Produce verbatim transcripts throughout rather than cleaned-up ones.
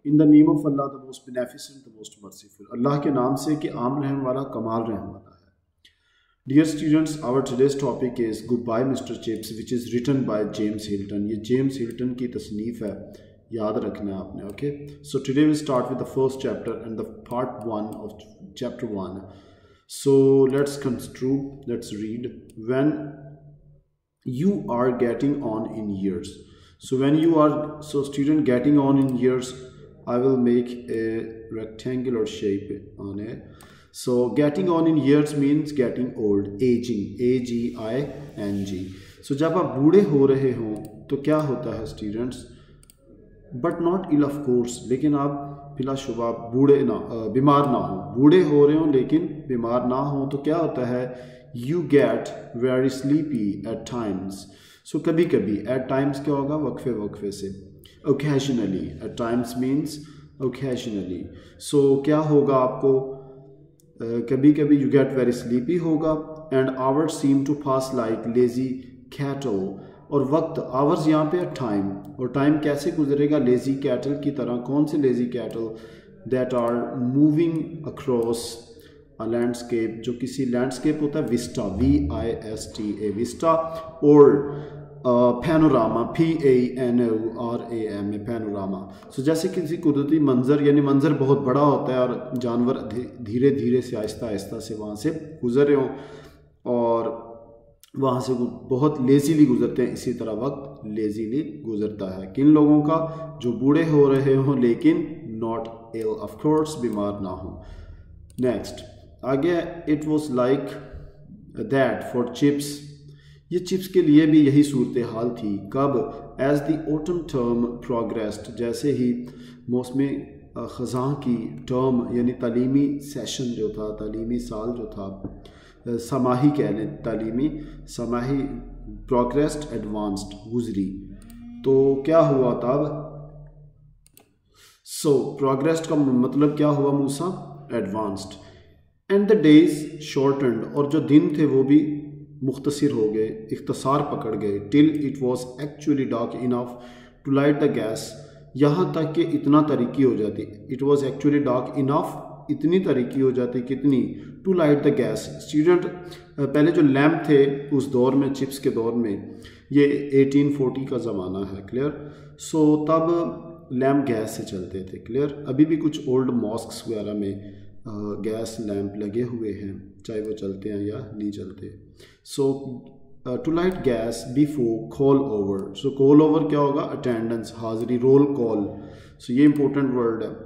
In the name of Allah the most beneficent the most merciful, Allah के नाम से कि आम रहम वाला कमाल रहम वाला है। Dear students, our today's topic is goodbye mister Chips which is written by James Hilton. ये जेम्स हिल्टन की तसनीफ़ है, याद रखना है आपने। Okay, so today we start with the first chapter and the part one of chapter one. So let's construe, let's read. When you are getting on in years, so when you are, so student, getting on in years, I will make a rectangular shape on it. So getting on in years means getting old, aging, A G I N G. so जब आप बूढ़े हो रहे हों तो क्या होता है students, but not ill of course, लेकिन आप बिलाशुबा बूढ़े ना बीमार ना हो, बूढ़े हो रहे हो लेकिन बीमार ना हो तो क्या होता है, you get very sleepy at times. so कभी कभी, at times क्या होगा, वक्फे वक्फे से, occasionally, at times means occasionally. so क्या होगा आपको, uh, कभी कभी you get very sleepy होगा, and hours seem to pass like lazy cattle. और वक्त, hours यहाँ पे टाइम, और टाइम कैसे गुजरेगा, lazy cattle की तरह। कौन से lazy cattle, that are moving across landscape, जो किसी लैंडस्केप होता है, vista, V I S T A, vista, और panorama, P A N O R A M A, panorama. So जैसे किसी कुदरती मंजर, यानी मंजर बहुत बड़ा होता है और जानवर धीरे धीरे से आहिस्ता आहिस्ता से वहाँ से गुजर रहे हों और वहाँ से बहुत लेजीली गुजरते हैं, इसी तरह वक्त लेजीली गुजरता है। किन लोगों का, जो बूढ़े हो रहे हों लेकिन नॉट इल, ऑफ कोर्स बीमार ना हो। नेक्स्ट आगे, it was like that for Chips, ये चिप्स के लिए भी यही सूरत हाल थी। कब, as the autumn term progressed, जैसे ही मौसम ख़ज़ां की टर्म यानी तालीमी सेशन जो था, तालीमी साल जो था, समाही कह लें, तालीमी समाही, प्रोग्रेस्ड एडवांस्ड, गुजरी, तो क्या हुआ तब, सो प्रोग्रेस्ड का मतलब क्या हुआ मूसा, advanced. And the days shortened, और जो दिन थे वो भी मुख्तसर हो गए, इख्तसार पकड़ गए, till it was actually dark enough to light the gas, यहाँ तक कि इतना तरीकी हो जाती, it was actually dark enough, इतनी तरीकी हो जाती, कितनी, to light the gas. Student, पहले जो लैम्प थे उस दौर में, चिप्स के दौर में, ये एटीन फोर्टी का ज़माना है, क्लियर। सो तब लैम्प गैस से चलते थे, क्लियर। अभी भी कुछ ओल्ड मॉस्क्स वगैरह में गैस लैंप लगे हुए हैं, चाहे वो चलते हैं या नहीं चलते। So to light gas before call over, so call over क्या होगा, अटेंडेंस, हाजिरी, रोल कॉल। सो ये इंपॉर्टेंट वर्ड है,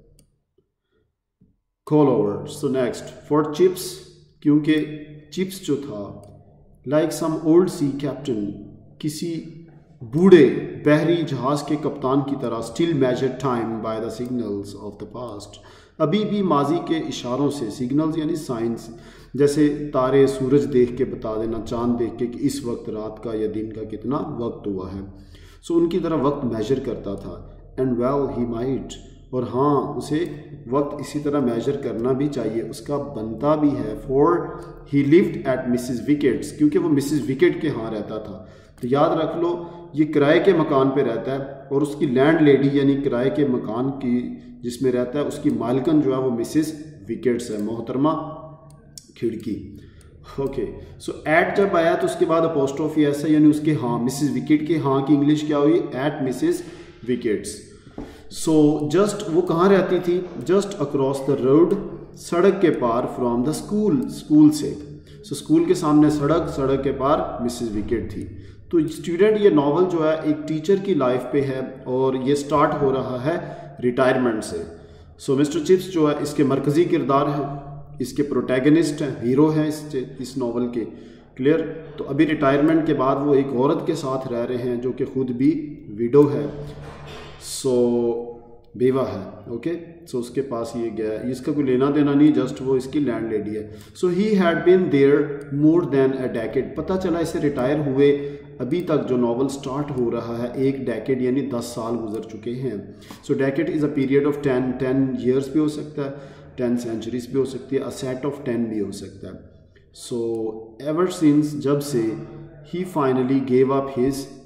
call over. So next, for Chips, क्योंकि चिप्स जो था, like some old sea captain, किसी बूढ़े बहरी जहाज के कप्तान की तरह, still measure time by the signals of the past, अभी भी माजी के इशारों से, सिग्नल्स यानी साइंस, जैसे तारे, सूरज देख के बता देना, चांद देख के कि इस वक्त रात का या दिन का कितना वक्त हुआ है। सो so, उनकी तरह वक्त मेजर करता था। एंड वेल ही माइट, और हाँ, उसे वक्त इसी तरह मेजर करना भी चाहिए, उसका बनता भी है। For he lived at Mrs Wickett's, क्योंकि वो मिसिस विकेट के यहाँ रहता था। तो याद रख लो, ये किराए के मकान पे रहता है और उसकी लैंड लेडी यानी किराए के मकान की जिसमें रहता है, उसकी मालकन जो है वो मिसिस विकेट्स है, मोहतरमा खिड़की। ओके, सो एट जब आया तो उसके बाद अपोस्ट्रोफी ऐसा, यानी उसके हाँ, मिसिस विकेट के हाँ की इंग्लिश क्या हुई, at Mrs Wickett's. So just, वो कहाँ रहती थी, जस्ट अक्रॉस द रोड, सड़क के पार, फ्रॉम द स्कूल, स्कूल से। सो so, स्कूल के सामने सड़क, सड़क के पार मिसिस विकेट थी। तो स्टूडेंट, ये नावल जो है एक टीचर की लाइफ पे है और ये स्टार्ट हो रहा है रिटायरमेंट से। सो मिस्टर चिप्स जो है इसके मरकज़ी किरदार हैं, इसके प्रोटैगनिस्ट हैं, हीरो हैं इस इस नावल के, क्लियर। तो अभी रिटायरमेंट के बाद वो एक औरत के साथ रह रहे हैं जो कि खुद भी विडो है, सो बेवा है। ओके, सो उसके पास ये गया है, इसका कोई लेना देना नहीं, जस्ट वो इसकी लैंड लेडी है। So he had been there more than a decade, पता चला इसे रिटायर हुए अभी तक जो नावल स्टार्ट हो रहा है, एक डेकेड यानी दस साल गुजर चुके हैं। So decade is a period of ten ten years भी हो सकता है, टेन सेंचुरीज भी हो सकती है, अ सेट ऑफ टेन भी हो सकता है। सो एवर सिंस, जब से, he finally gave up his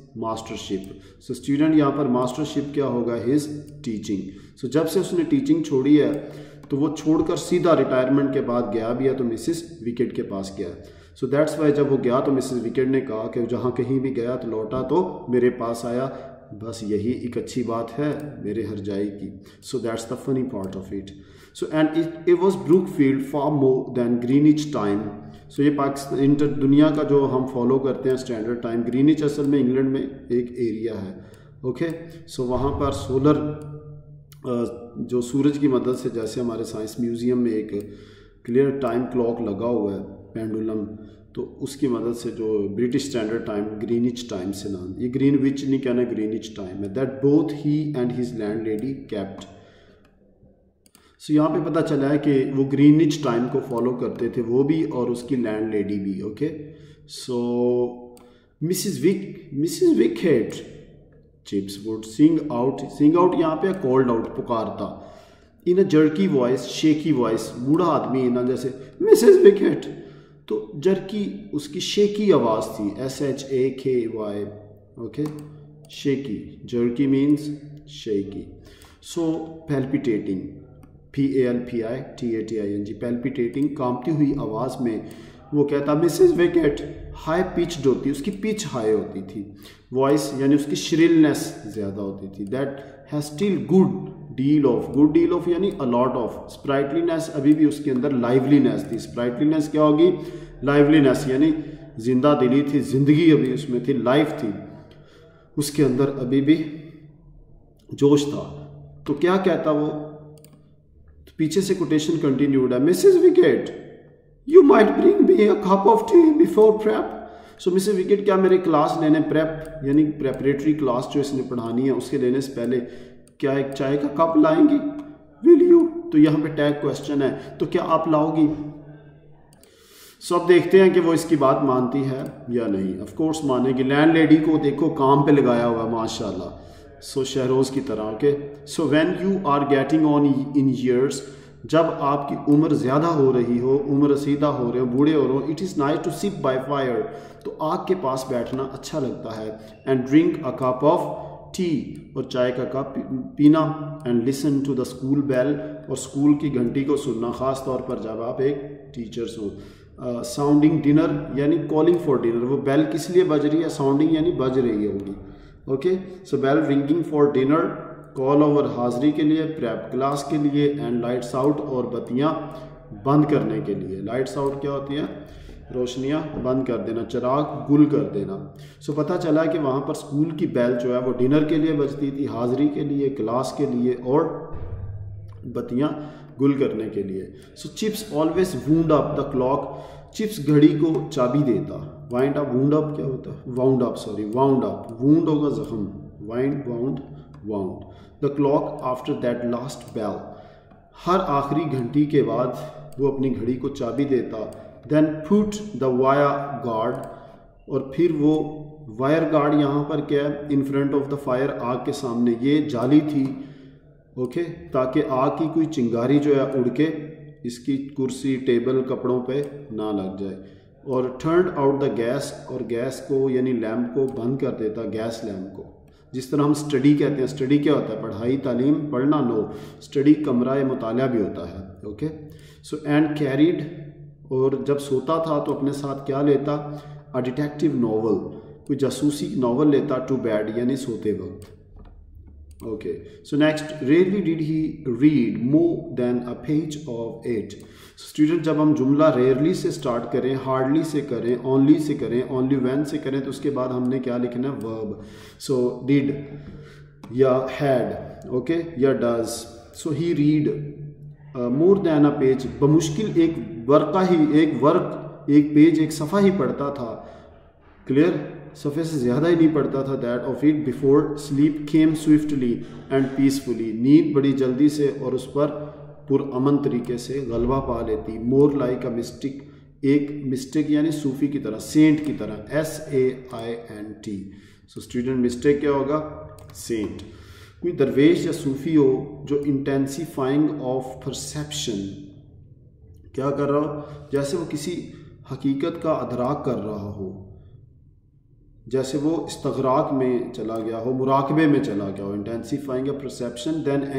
mastership. So student यहाँ पर मास्टरशिप क्या होगा, हिज टीचिंग। सो जब से उसने टीचिंग छोड़ी है तो वो छोड़कर सीधा रिटायरमेंट के बाद गया भी है तो मिसिस विकेट के पास गया। सो दैट्स वाई जब वो गया तो मिसिस विकेट ने कहा कि जहाँ कहीं भी गया तो लौटा तो मेरे पास आया, बस यही एक अच्छी बात है मेरे हरजाई की। So that's the funny part of it. So and it it was Brookfield far more than Greenwich time. So ये पाकिस्तान इंटर दुनिया का जो हम फॉलो करते हैं स्टैंडर्ड टाइम, ग्रीनिच असल में इंग्लैंड में एक एरिया है। ओके सो वहाँ पर सोलर जो सूरज की मदद से, जैसे हमारे साइंस म्यूज़ियम में एक क्लियर टाइम क्लॉक लगा हुआ है पेंडुलम, तो उसकी मदद से जो British standard time Greenwich time से नाम, ये ग्रीन विच नहीं कहना, ग्रीनिच टाइम है, that both he and his landlady kept. So यहाँ पे पता चला है कि वो ग्रीनिच टाइम को फॉलो करते थे वो भी और उसकी लैंड लेडी भी। Okay so Mrs Wick Mrs Wickett Chips would sing out, sing out यहाँ पे कॉल्ड आउट, पुकारता, in a jerky voice, shaky voice, बूढ़ा आदमी ना जैसे मिसेस विकेट, तो जर्की उसकी शेकी आवाज़ थी, S H A K Y. Okay shaky, jerky means shaky. So palpitating, P A L P I T A T I N G, palpitating, कांपती हुई आवाज़ में वो कहता मिसेस विकेट, हाई पिच्ड होती, उसकी पिच हाई होती थी, वॉइस यानी उसकी श्रिलनेस ज़्यादा होती थी, that has still good deal of, good deal of यानी अलॉट ऑफ, स्प्राइटलीनेस, अभी भी उसके अंदर लाइवलीनेस थी। स्प्राइटलीनेस क्या होगी, लाइवलीनेस यानी जिंदा दिली थी, जिंदगी अभी उसमें थी, लाइफ थी उसके अंदर, अभी भी जोश था। तो क्या कहता वो, तो पीछे से कोटेशन कंटिन्यूड है, Mrs Wickett you might bring me a cup of tea before prep. So Mrs Wickett क्या मेरे क्लास लेने, प्रेप यानी प्रेपरेटरी क्लास जो इसने पढ़ानी है उसके लेने से पहले क्या एक चाय का कप लाएंगी, विल यू। तो यहाँ पे टैग क्वेश्चन है, तो क्या आप लाओगी। सो अब देखते हैं कि वो इसकी बात मानती है या नहीं। ऑफ कोर्स मानेगी, लैंड लेडी को देखो काम पे लगाया हुआ माशाल्लाह, सो शहरोज़ की तरह। Okay so when you are getting on in years, जब आपकी उम्र ज़्यादा हो रही हो, उम्र रसीदा हो रहे हो, बूढ़े हो रहे हो, it is nice to sip by fire, तो आग के पास बैठना अच्छा लगता है, and drink a cup of tea, और चाय का कप पीना, and listen to the school bell, और स्कूल की घंटी को सुनना, ख़ास तौर पर जब आप एक टीचर्स हो। साउंडिंग डिनर यानी कॉलिंग फॉर डिनर, वो बेल किस लिए बज रही है, साउंडिंग यानी बज रही होगी। Okay so bell ringing for dinner, call over हाजिरी के लिए, प्रेप क्लास के लिए, एंड लाइट्स आउट, और बत्तियां बंद करने के लिए। लाइट्स आउट क्या होती है, रोशनियां बंद कर देना, चिराग गुल कर देना। सो पता चला कि वहाँ पर स्कूल की बेल जो है वो डिनर के लिए बजती थी, हाजिरी के लिए, क्लास के लिए, और बत्तियां गुल करने के लिए। So Chips always wound up the clock, Chips घड़ी को चाबी देता। वाइंड अप, वूंड अप क्या होता है, wound up, sorry wound up, wound होगा जख्म, wind wound wound, the clock after that last bell, हर आखिरी घंटी के बाद वो अपनी घड़ी को चाबी देता। Then put the wire guard, और फिर वो वायर गार्ड यहाँ पर क्या है, in front of the fire, आग के सामने, ये जाली थी ओके okay? ताकि आग की कोई चिंगारी जो है उड़ के इसकी कुर्सी टेबल कपड़ों पे ना लग जाए। और टर्न आउट द गैस, और गैस को यानी लैम्प को बंद कर देता, गैस लैम्प को। जिस तरह हम स्टडी कहते हैं, स्टडी क्या होता है, पढ़ाई तालीम पढ़ना, नो, स्टडी कमरा या मुताला भी होता है। ओके सो एंड कैरीड, और जब सोता था तो अपने साथ क्या लेता, अ डिटेक्टिव नावल, कोई जासूसी नावल लेता, टू बेड यानी सोते वक्त। Okay so next, rarely did he read more than a page of it. Student जब हम जुमला रेयरली से स्टार्ट करें, हार्डली से करें, ओनली से करें, ओनली व्हेन से करें, तो उसके बाद हमने क्या लिखना है, वर्ब। सो डिड या हैड, ओके या does. So he read more than a page, बमुश्किल एक वर्का ही, एक वर्क, एक पेज, एक सफ़ा ही पढ़ता था। क्लियर, सफ़े से ज़्यादा ही नहीं पढ़ता था। That of it before sleep came swiftly and peacefully, नींद बड़ी जल्दी से और उस पर पुरअमन तरीके से गलबा पा लेती। मोर लाइक अ मिस्टिक, एक मिस्टेक यानी सूफी की तरह, सेंट की तरह, S A I N T. So student mystic क्या होगा, सेंट। कोई दरवेश या सूफी हो जो इंटेंसिफाइंग ऑफ परसेप्शन क्या कर रहा हो, जैसे वो किसी हकीकत का अदराक कर रहा हो, जैसे वो इस्तगराक में चला गया हो, मुराकबे में चला गया हो, इंटेंसिफाइंग अ परसेप्शन देन